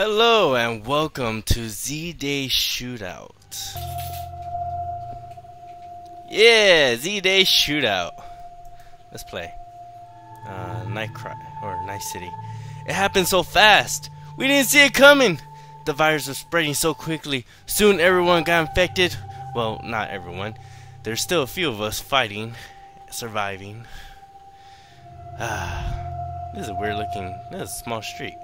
Hello and welcome to Z-Day Shootout. Yeah, Z-Day Shootout. Let's play. Night Cry or Night City. It happened so fast. We didn't see it coming. The virus was spreading so quickly. Soon everyone got infected. Well, not everyone. There's still a few of us fighting, surviving. This is a weird looking. This is a small street.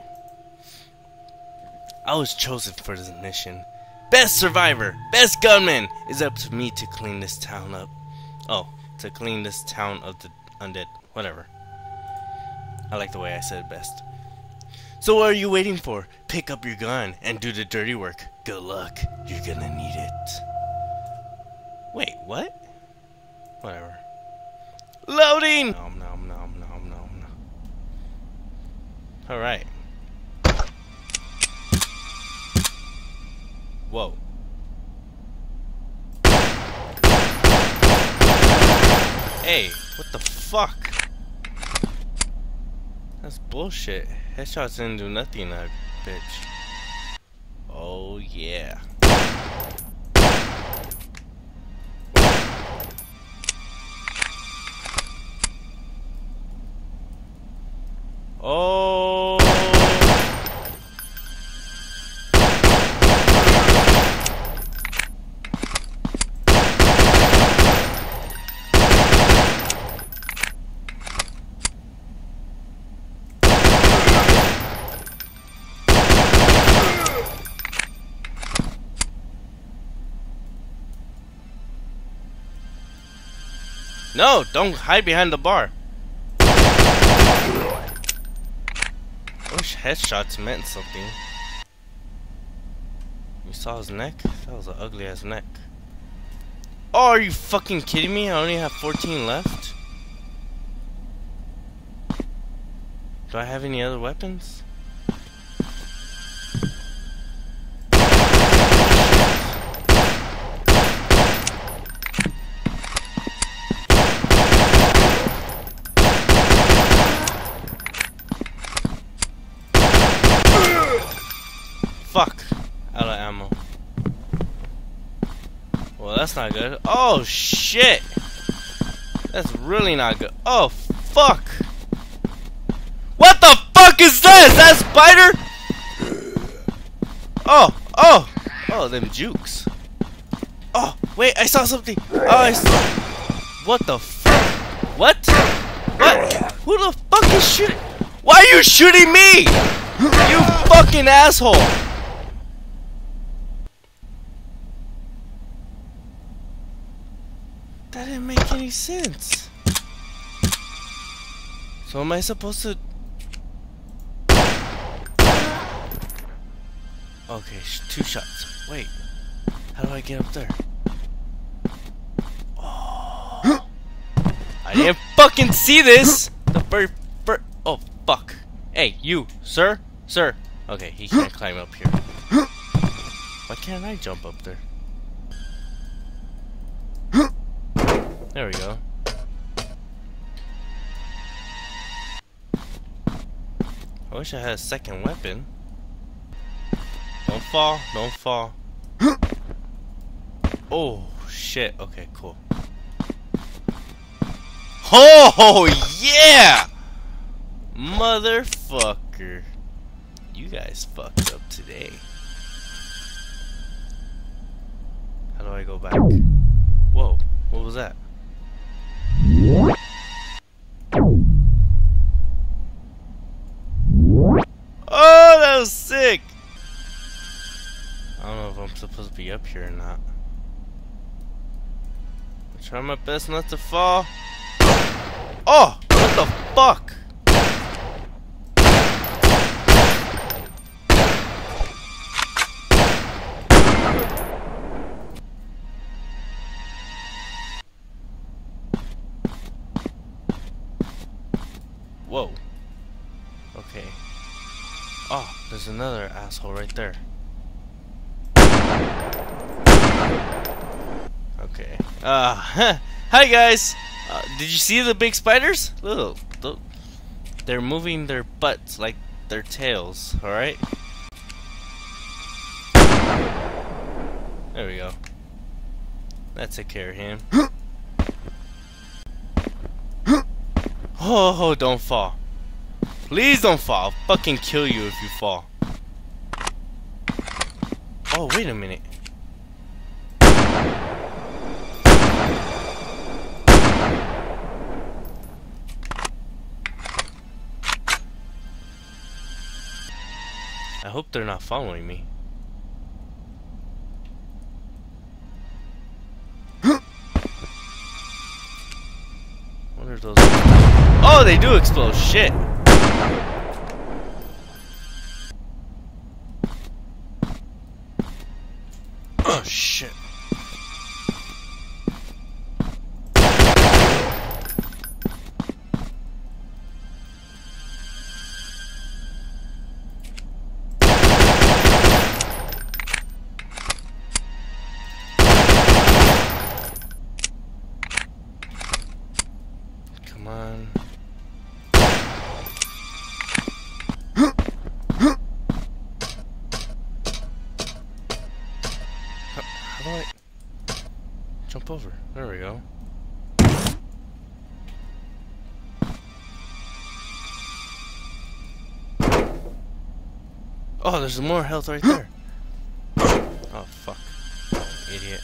I was chosen for this mission. Best survivor, best gunman. It's up to me to clean this town up. Oh, to clean this town of the undead. Whatever. I like the way I said it best. So what are you waiting for? Pick up your gun and do the dirty work. Good luck. You're gonna need it. Wait, what? Whatever. Loading! Nom nom nom nom nom. Alright. Whoa. Hey, what the fuck? That's bullshit. Headshots didn't do nothing, that bitch. Oh yeah. Oh. No, don't hide behind the bar. I wish headshots meant something. You saw his neck? That was an ugly ass neck. Oh, are you fucking kidding me? I only have 14 left. Do I have any other weapons? Fuck. Out of ammo. Well, that's not good. Oh, shit. That's really not good. Oh, fuck. What the fuck is this? That spider? Oh, them jukes. Oh, wait, I saw something. Oh, I saw. What the fuck? What? What? Who the fuck is shooting? Why are you shooting me? You fucking asshole. That didn't make any sense. So am I supposed to... Okay, 2 shots. Wait. How do I get up there? Oh. I didn't fucking see this! The bird... Oh, fuck. Hey, you, sir? Sir. Okay, he can't climb up here. Why can't I jump up there? There we go. I wish I had a second weapon. Don't fall, don't fall. Oh, shit. Okay, cool. Oh, yeah! Motherfucker. You guys fucked up today. How do I go back? Whoa, what was that? Oh, that was sick! I don't know if I'm supposed to be up here or not. I'm trying my best not to fall. Oh! What the fuck? Whoa. Okay. Oh, there's another asshole right there. Okay. Hi guys! Did you see the big spiders? Look, they're moving their butts like their tails, alright? There we go. That took care of him. Oh, don't fall. Please don't fall. I'll fucking kill you if you fall. Oh, wait a minute. I hope they're not following me. What are those? Oh, they do explode. Shit. Oh, shit. Come on. How do I jump over? There we go. Oh, there's more health right there. Oh, fuck. Idiot.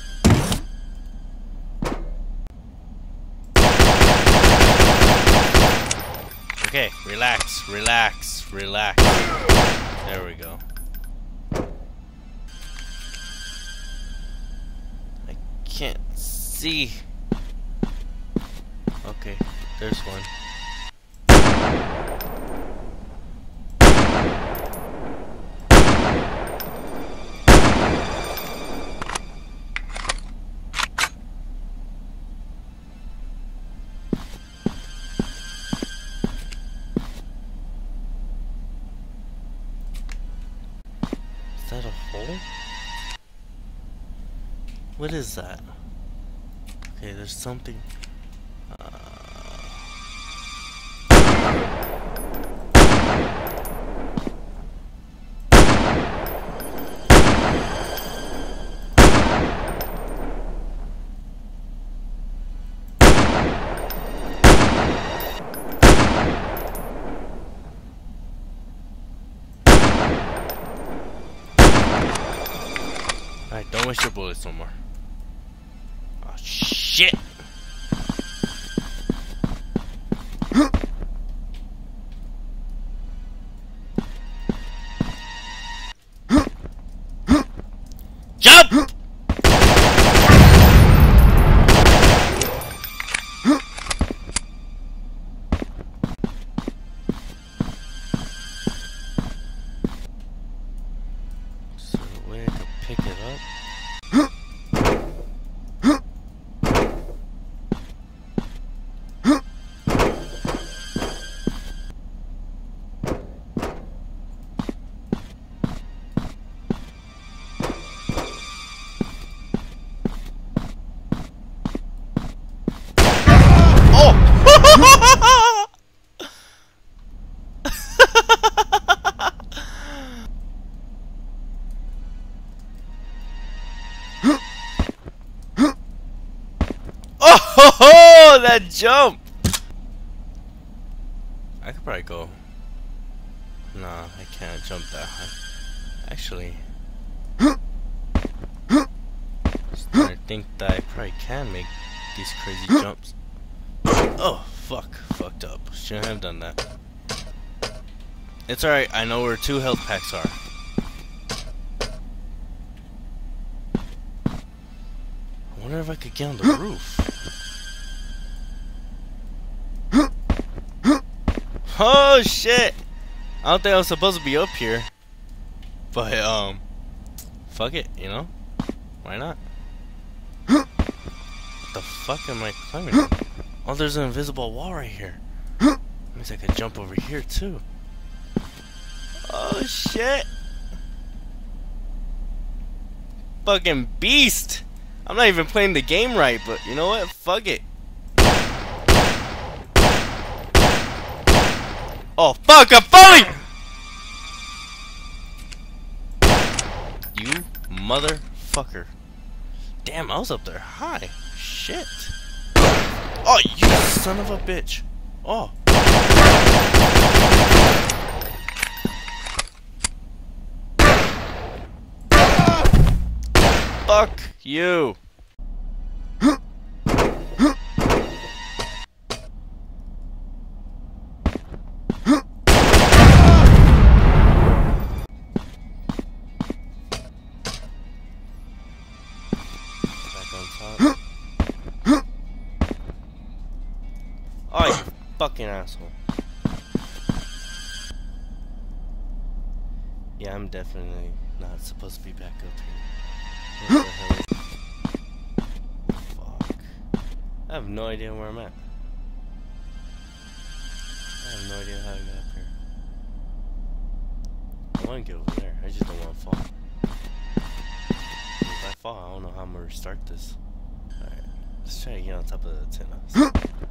Okay, relax, relax, relax. There we go. I can't see. Okay, there's one. Is that a hole? What is that? Okay, there's something. Alright, don't waste your bullets no more. Oh, shit! Jump! Is there a way I can pick it up? Oh, that jump! I could probably go. Nah, I can't jump that high. Actually, I think that I probably can make these crazy jumps. Oh, fuck. Fucked up. Shouldn't have done that. It's alright, I know where 2 health packs are. I wonder if I could get on the roof. Oh shit! I don't think I was supposed to be up here. But fuck it, you know? Why not? What the fuck am I climbing on? Oh, there's an invisible wall right here. Means I could jump over here too. Oh shit! Fucking beast! I'm not even playing the game right, but you know what? Fuck it. Oh fuck, I'm falling! You motherfucker. Damn, I was up there high. Shit. Oh, you son of a bitch. Oh. Fuck you. Oh, you fucking asshole. Yeah, I'm definitely not supposed to be back up here. What the hell is... Fuck. I have no idea where I'm at. I have no idea how I got up here. I want to get over there. I just don't want to fall. If I fall, I don't know how I'm going to restart this. Alright. Let's try to get on top of the antennas.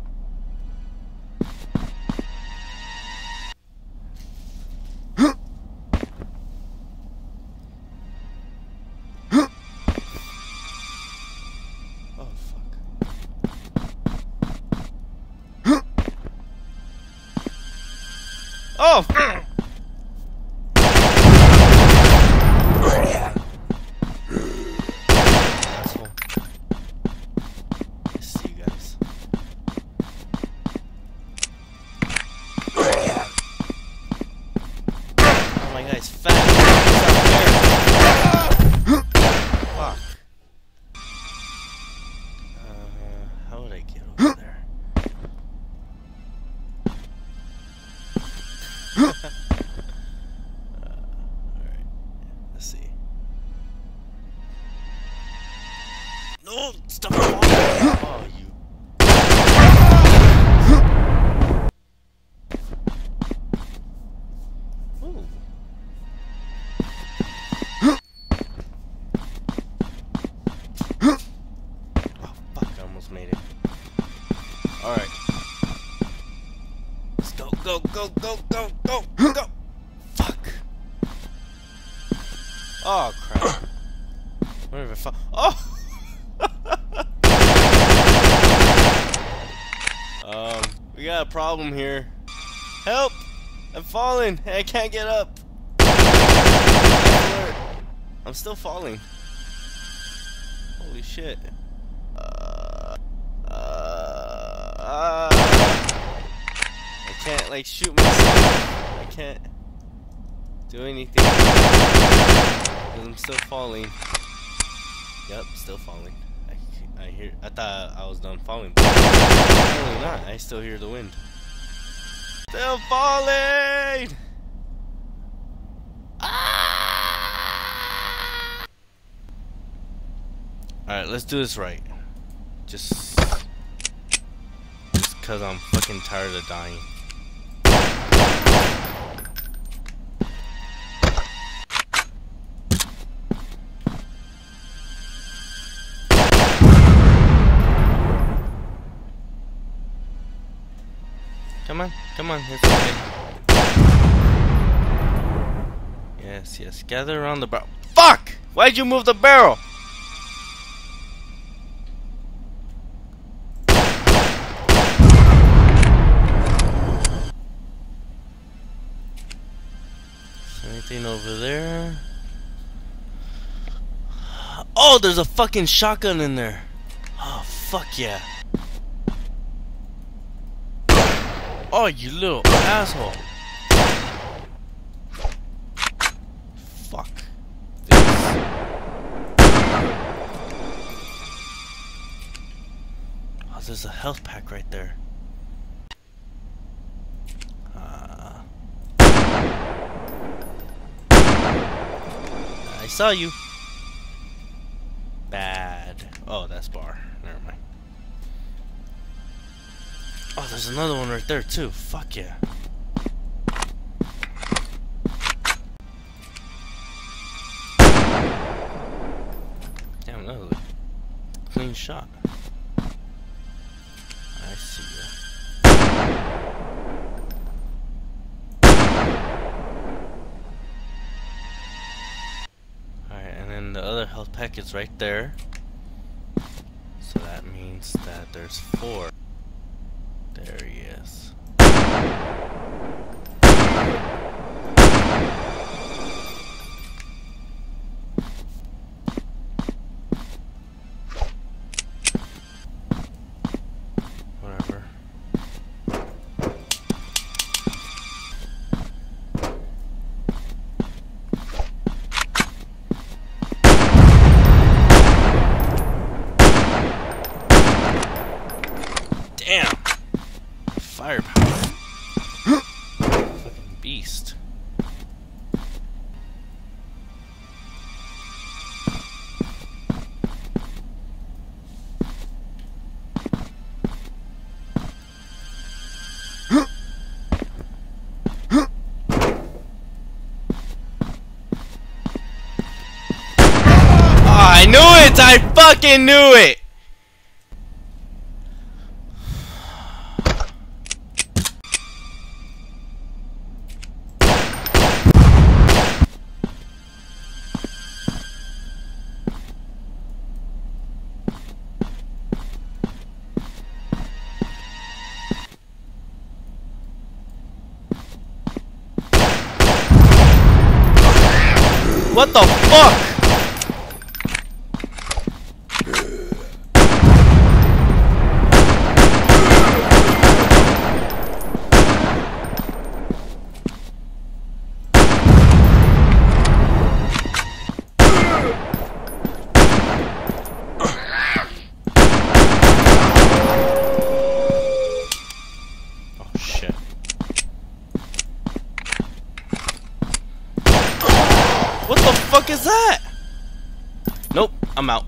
Oh! Asshole. I see you guys. Oh my guy's fat. Fuck. How would I get over there? Alright, let's see. No! Stop falling! Oh, you. Ooh. Oh, fuck, I almost made it. Alright. Go, go, go, go, go, go, go! Fuck! Oh, crap. Where did I fall? Oh! We got a problem here. Help! I'm falling! I can't get up! I'm still falling. Holy shit. I can't, like, shoot myself. I can't do anything. I'm still falling. Yep, still falling. I thought I was done falling. But apparently not. I still hear the wind. Still falling! Ah! Alright, let's do this right. Just because I'm fucking tired of dying. Come on, it's okay. Yes, yes, gather around the barrel. Fuck! Why'd you move the barrel? Anything over there? Oh, there's a fucking shotgun in there. Oh, fuck yeah. Oh, you little asshole. Fuck. Oh, there's a health pack right there. I saw you. Bad. Oh, that's bar. Never mind. Oh, there's another one right there too. Fuck yeah. Damn, that was a clean shot. I see ya. Alright, and then the other health pack is right there. means that there's 4. There he is. Whatever. Damn! Firepower. Fucking beast. I knew it! I fucking knew it! What the fuck? Oh shit. What the fuck is that? Nope, I'm out.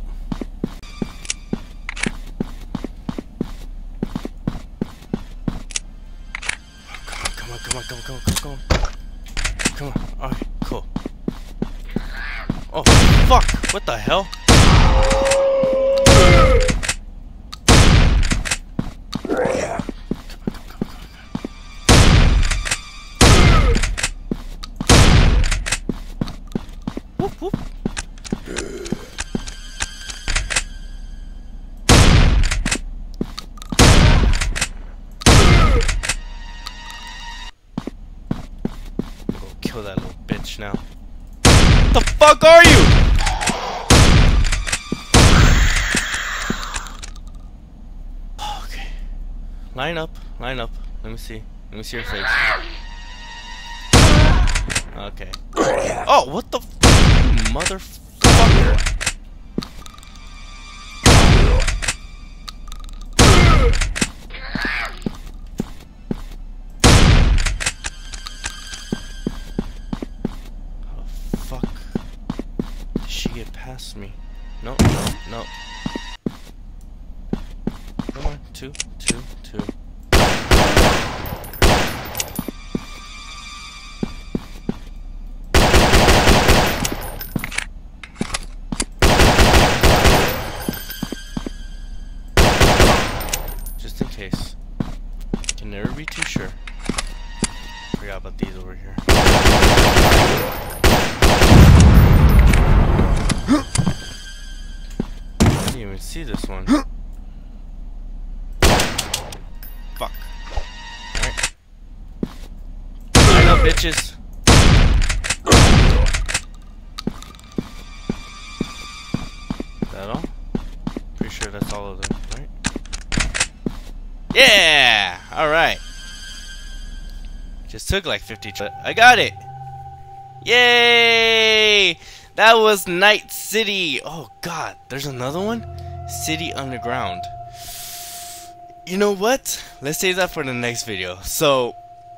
Come on, come on, come on, come on, come on, come on. Come on, alright, cool. Oh, fuck, what the hell? Whoop, whoop. I'm gonna go kill that little bitch now. What the fuck are you? Okay. Line up, line up. Let me see. Let me see your face. Okay. Oh, what the motherfucker? How the fuck did she get past me? No, no, no. Come on, 2, 2, 2. Just in case. Can never be too sure. Forgot about these over here. I didn't even see this one. Fuck. Alright. Line up, bitches. Is that all? Pretty sure that's all of them, right? Yeah! Alright. Just took like 50, but I got it! Yay! That was Night City! Oh god, there's another one? City Underground. You know what? Let's save that for the next video. So,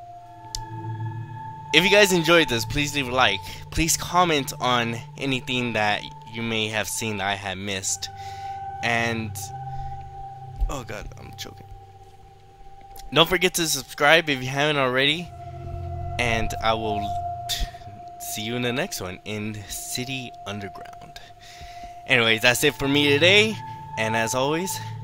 if you guys enjoyed this, please leave a like. Please comment on anything that you may have seen that I had missed. And, oh god, I'm choking. Don't forget to subscribe if you haven't already. And I will see you in the next one in City Underground. Anyways, that's it for me today. And as always,